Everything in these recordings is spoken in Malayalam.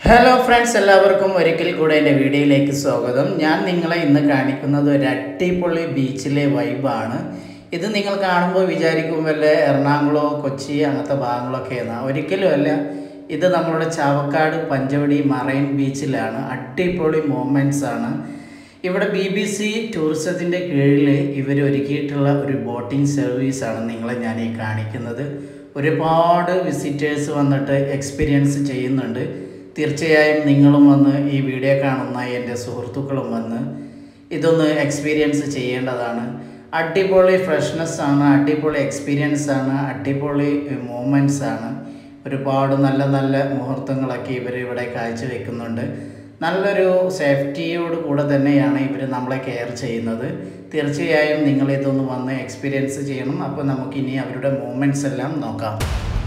ഹലോ ഫ്രണ്ട്സ്, എല്ലാവർക്കും ഒരിക്കൽ കൂടെ എൻ്റെ വീഡിയോയിലേക്ക് സ്വാഗതം. ഞാൻ നിങ്ങളെ ഇന്ന് കാണിക്കുന്നത് ഒരു അട്ടിപ്പൊളി ബീച്ചിലെ വൈബാണ്. ഇത് നിങ്ങൾ കാണുമ്പോൾ വിചാരിക്കും വല്ല എറണാകുളം, കൊച്ചി അങ്ങനത്തെ ഭാഗങ്ങളൊക്കെയാണ്. ഒരിക്കലുമല്ല. ഇത് നമ്മളുടെ ചാവക്കാട് പഞ്ചവടി മറൈൻ ബീച്ചിലാണ്. അടിപൊളി മൊമെൻറ്റ്സ് ആണ്. ഇവിടെ BBC ടൂറിസത്തിൻ്റെ കീഴിൽ ഇവർ ഒരുക്കിയിട്ടുള്ള ഒരു ബോട്ടിംഗ് സർവീസാണ് നിങ്ങളെ ഞാൻ ഈ കാണിക്കുന്നത്. ഒരുപാട് വിസിറ്റേഴ്സ് വന്നിട്ട് എക്സ്പീരിയൻസ് ചെയ്യുന്നുണ്ട്. തീർച്ചയായും നിങ്ങളും വന്ന് ഈ വീഡിയോ കാണുന്ന എൻ്റെ സുഹൃത്തുക്കളും വന്ന് ഇതൊന്ന് എക്സ്പീരിയൻസ് ചെയ്യേണ്ടതാണ്. അടിപൊളി ഫ്രഷ്നെസ് ആണ്, അടിപൊളി എക്സ്പീരിയൻസ് ആണ്, അടിപൊളി മൂമെൻറ്റ്സ് ആണ്. ഒരുപാട് നല്ല നല്ല മുഹൂർത്തങ്ങളൊക്കെ ഇവർ ഇവിടെ കാഴ്ചവെക്കുന്നുണ്ട്. നല്ലൊരു സേഫ്റ്റിയോട് കൂടെ തന്നെയാണ് ഇവർ നമ്മളെ കെയർ ചെയ്യുന്നത്. തീർച്ചയായും നിങ്ങളിതൊന്ന് വന്ന് എക്സ്പീരിയൻസ് ചെയ്യണം. അപ്പോൾ നമുക്കിനി അവരുടെ മൂമെൻറ്റ്സ് എല്ലാം നോക്കാം.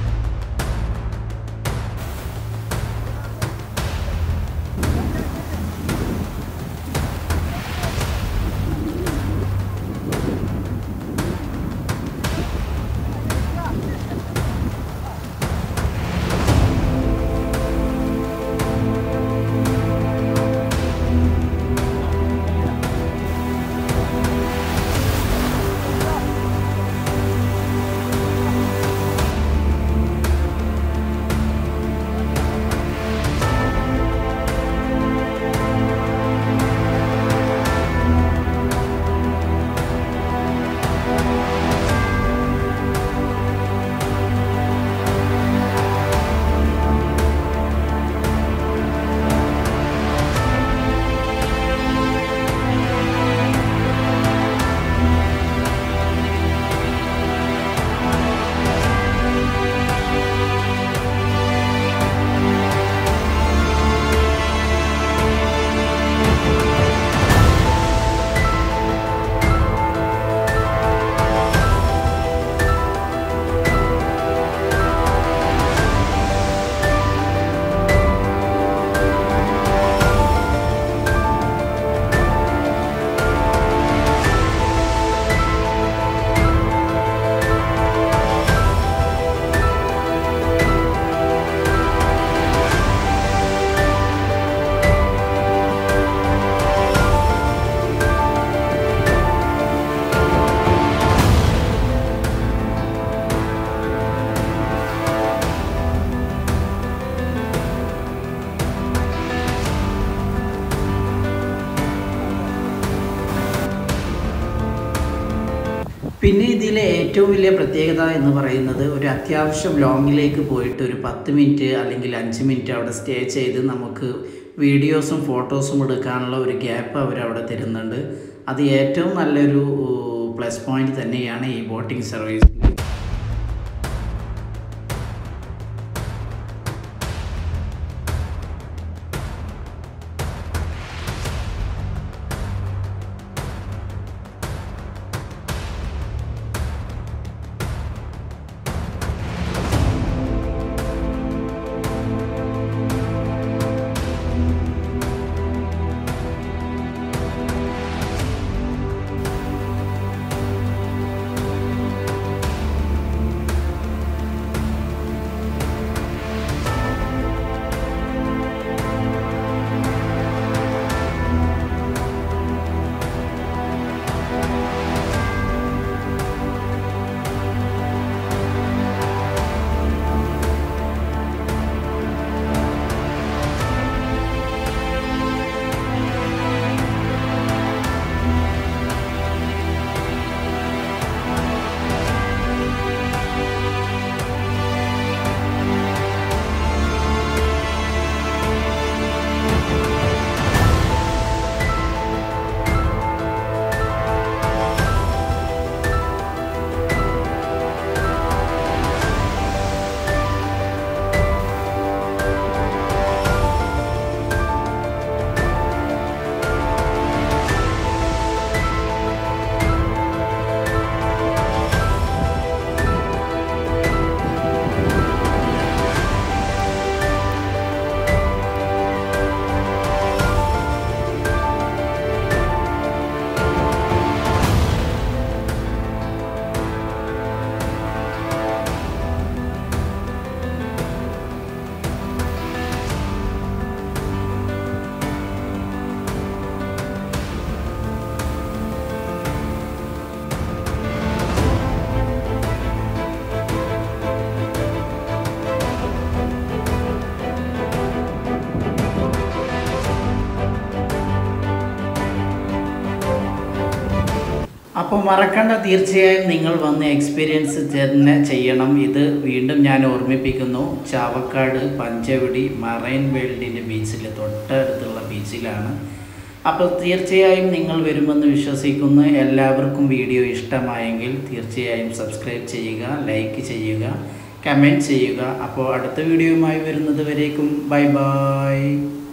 പിന്നെ ഇതിലെ ഏറ്റവും വലിയ പ്രത്യേകത എന്ന് പറയുന്നത് ഒരു അത്യാവശ്യം ലോങ്ങിലേക്ക് പോയിട്ട് ഒരു 10 മിനിറ്റ് അല്ലെങ്കിൽ 5 മിനിറ്റ് അവിടെ സ്റ്റേ ചെയ്ത് നമുക്ക് വീഡിയോസും ഫോട്ടോസും എടുക്കാനുള്ള ഒരു ഗ്യാപ്പ് അവരവിടെ തരുന്നുണ്ട്. അത് ഏറ്റവും നല്ലൊരു പ്ലസ് പോയിന്റ് തന്നെയാണ് ഈ ബോട്ടിംഗ് സർവീസ്. അപ്പോൾ മറക്കണ്ട, തീർച്ചയായും നിങ്ങൾ വന്ന് എക്സ്പീരിയൻസ് തന്നെ ചെയ്യണം. ഇത് വീണ്ടും ഞാൻ ഓർമ്മിപ്പിക്കുന്നു, ചാവക്കാട് പഞ്ചവടി മറൈൻ വേൾഡിൻ്റെ ബീച്ചിൽ തൊട്ടടുത്തുള്ള ബീച്ചിലാണ്. അപ്പോൾ തീർച്ചയായും നിങ്ങൾ വരുമെന്ന് വിശ്വസിക്കുന്നു. എല്ലാവർക്കും വീഡിയോ ഇഷ്ടമായെങ്കിൽ തീർച്ചയായും സബ്സ്ക്രൈബ് ചെയ്യുക, ലൈക്ക് ചെയ്യുക, കമൻറ്റ് ചെയ്യുക. അപ്പോൾ അടുത്ത വീഡിയോയുമായി വരുന്നത് വരേക്കും ബൈ ബൈ.